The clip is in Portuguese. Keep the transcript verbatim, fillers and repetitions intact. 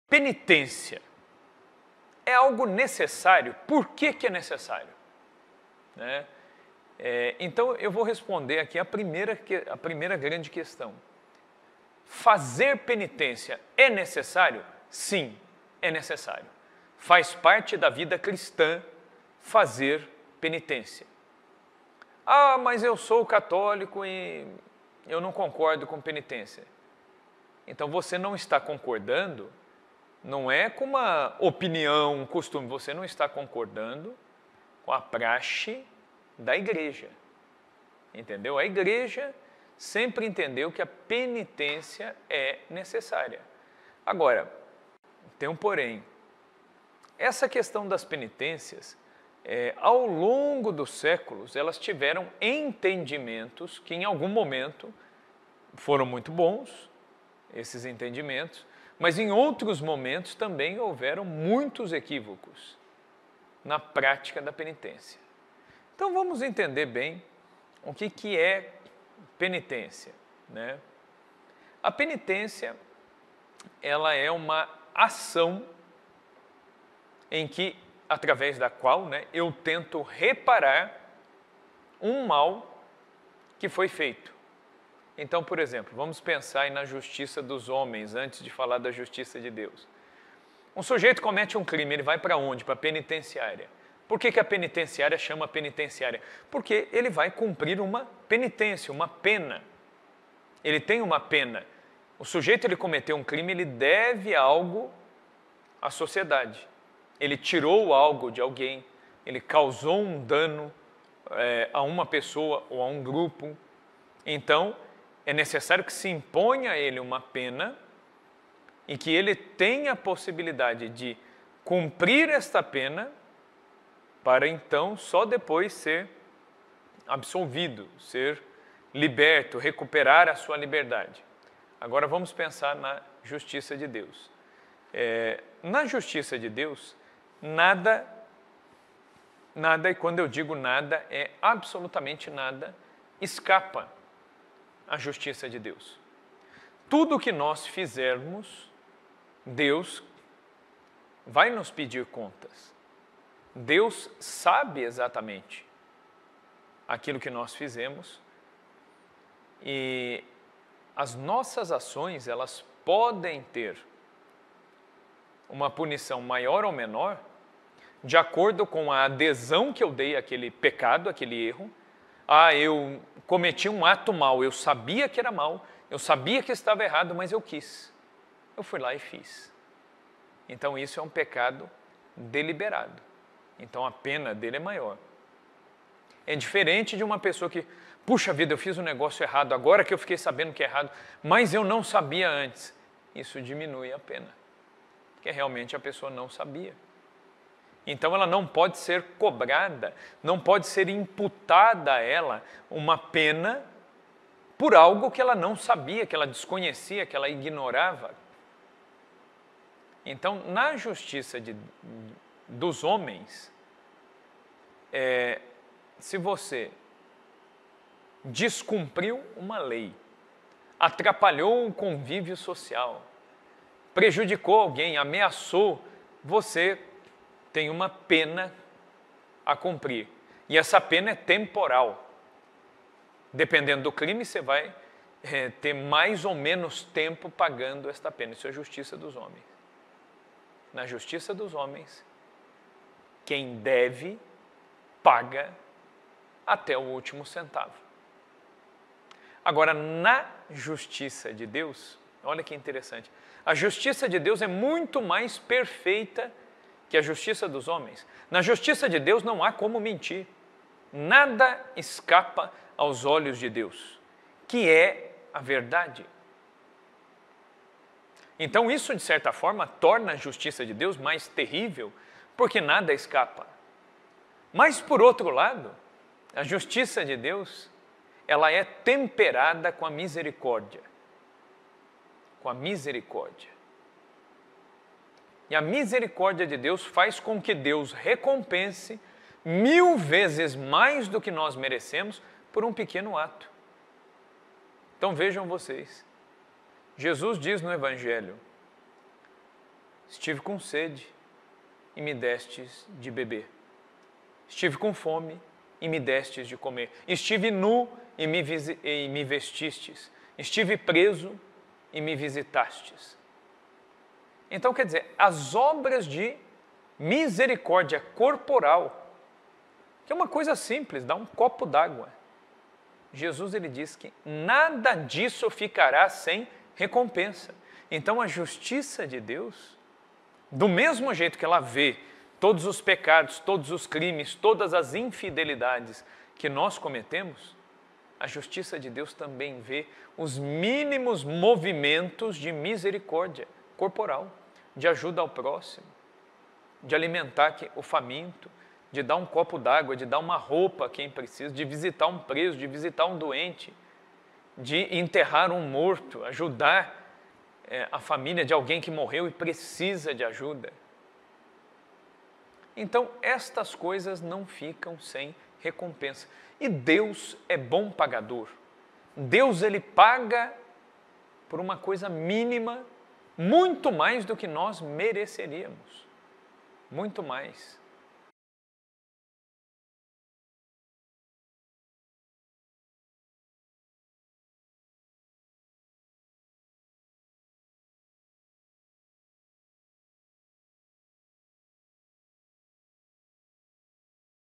Penitência é algo necessário? Por que que é necessário? Né? É, então, eu vou responder aqui a primeira, a primeira grande questão. Fazer penitência é necessário? Sim, é necessário. Faz parte da vida cristã fazer penitência. Ah, mas eu sou católico e eu não concordo com penitência. Então, você não está concordando, não é com uma opinião, um costume, você não está concordando com a praxe da igreja. Entendeu? A igreja sempre entendeu que a penitência é necessária. Agora, tem um porém. Essa questão das penitências, é, ao longo dos séculos, elas tiveram entendimentos que em algum momento foram muito bons, esses entendimentos, mas em outros momentos também houveram muitos equívocos na prática da penitência. Então vamos entender bem o que, que é penitência, né? A penitência, ela é uma ação em que, através da qual, né, eu tento reparar um mal que foi feito. Então, por exemplo, vamos pensar aí na justiça dos homens, antes de falar da justiça de Deus. Um sujeito comete um crime, ele vai para onde? Para a penitenciária. Por que que a penitenciária chama penitenciária? Porque ele vai cumprir uma penitência, uma pena. Ele tem uma pena. O sujeito, ele cometeu um crime, ele deve algo à sociedade. Ele tirou algo de alguém, ele causou um dano é, a uma pessoa ou a um grupo. Então, é necessário que se imponha a ele uma pena e que ele tenha a possibilidade de cumprir esta pena para então só depois ser absolvido, ser liberto, recuperar a sua liberdade. Agora vamos pensar na justiça de Deus. É, na justiça de Deus, nada, nada, e quando eu digo nada, é absolutamente nada, escapa à justiça de Deus. Tudo que nós fizermos, Deus vai nos pedir contas. Deus sabe exatamente aquilo que nós fizemos e as nossas ações, elas podem ter uma punição maior ou menor de acordo com a adesão que eu dei àquele pecado, àquele erro. Ah, eu cometi um ato mal, eu sabia que era mal, eu sabia que estava errado, mas eu quis. Eu fui lá e fiz. Então isso é um pecado deliberado. Então a pena dele é maior. É diferente de uma pessoa que, puxa vida, eu fiz um negócio errado, agora que eu fiquei sabendo que é errado, mas eu não sabia antes. Isso diminui a pena, porque realmente a pessoa não sabia. Então ela não pode ser cobrada, não pode ser imputada a ela uma pena por algo que ela não sabia, que ela desconhecia, que ela ignorava. Então, na justiça de, dos homens, é, se você descumpriu uma lei, atrapalhou um convívio social, prejudicou alguém, ameaçou, você tem uma pena a cumprir. E essa pena é temporal. Dependendo do crime, você vai é, ter mais ou menos tempo pagando esta pena. Isso é a justiça dos homens. Na justiça dos homens, quem deve, paga até o último centavo. Agora, na justiça de Deus, olha que interessante, a justiça de Deus é muito mais perfeita que a justiça dos homens. Na justiça de Deus não há como mentir. Nada escapa aos olhos de Deus, que é a verdade. Então isso, de certa forma, torna a justiça de Deus mais terrível, porque nada escapa. Mas, por outro lado, a justiça de Deus, ela é temperada com a misericórdia. Com a misericórdia. E a misericórdia de Deus faz com que Deus recompense mil vezes mais do que nós merecemos por um pequeno ato. Então vejam vocês, Jesus diz no Evangelho, Estive com sede e me destes de beber. Estive com fome e me destes de comer. Estive nu e me, e me vestistes. Estive preso e me visitastes. Então, quer dizer, as obras de misericórdia corporal, que é uma coisa simples, dá um copo d'água. Jesus ele diz que nada disso ficará sem recompensa. Então, a justiça de Deus, do mesmo jeito que ela vê todos os pecados, todos os crimes, todas as infidelidades que nós cometemos, a justiça de Deus também vê os mínimos movimentos de misericórdia corporal, de ajuda ao próximo, de alimentar o faminto, de dar um copo d'água, de dar uma roupa a quem precisa, de visitar um preso, de visitar um doente, de enterrar um morto, ajudar é, a família de alguém que morreu e precisa de ajuda. Então, estas coisas não ficam sem recompensa. E Deus é bom pagador. Deus, ele paga por uma coisa mínima, muito mais do que nós mereceríamos. Muito mais.